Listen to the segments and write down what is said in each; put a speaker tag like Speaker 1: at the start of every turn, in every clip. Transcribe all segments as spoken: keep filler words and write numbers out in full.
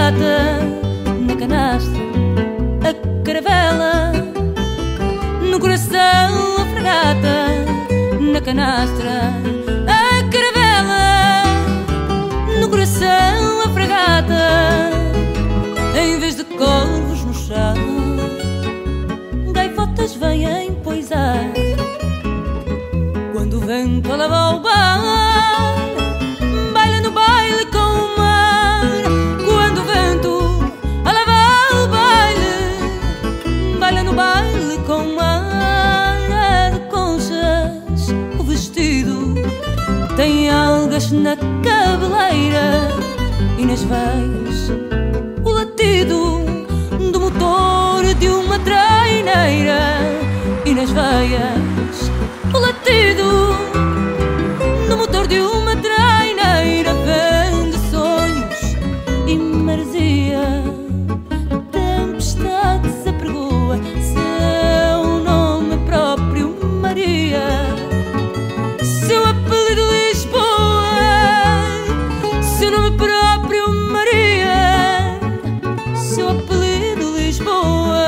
Speaker 1: fragata, na canastra a caravela, no coração a fragata, na canastra a caravela, no coração a fragata. Em vez de corvos no chão, gaivotas vêm poisar. Quando o vento alava o bar, baila no baile com o mar. Quando o vento alava o baile, baila no baile com o mar. É de conchas o vestido, tem algas na cabeleira e nas veias o latido do motor de uma traineira. E nas veias o latido do motor de uma traineira. Vende sonhos e maresia, tempestade se apregoa, seu nome próprio Maria, seu apelido Lisboa, seu nome próprio Maria, seu apelido Lisboa.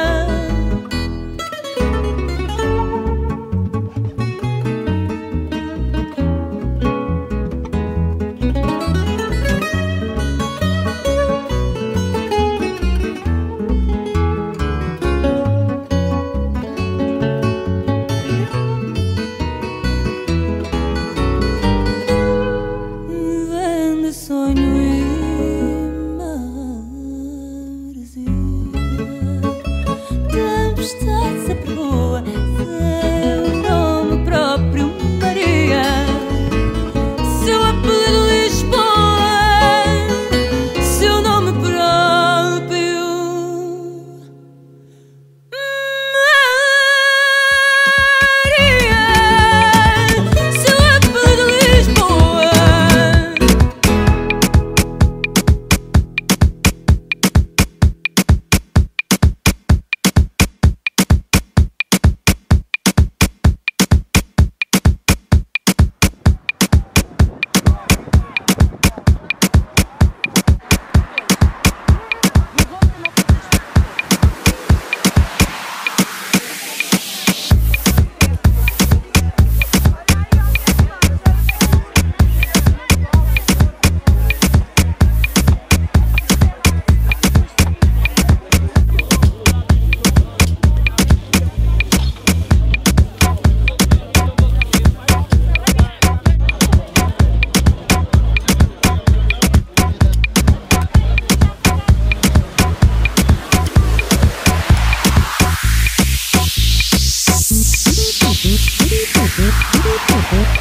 Speaker 1: Sonho e maresia, tempestade se apregoa, seu nome próprio Maria, seu apelido Lisboa, seu nome próprio Maria, seu apelido Lisboa.
Speaker 2: Thank you.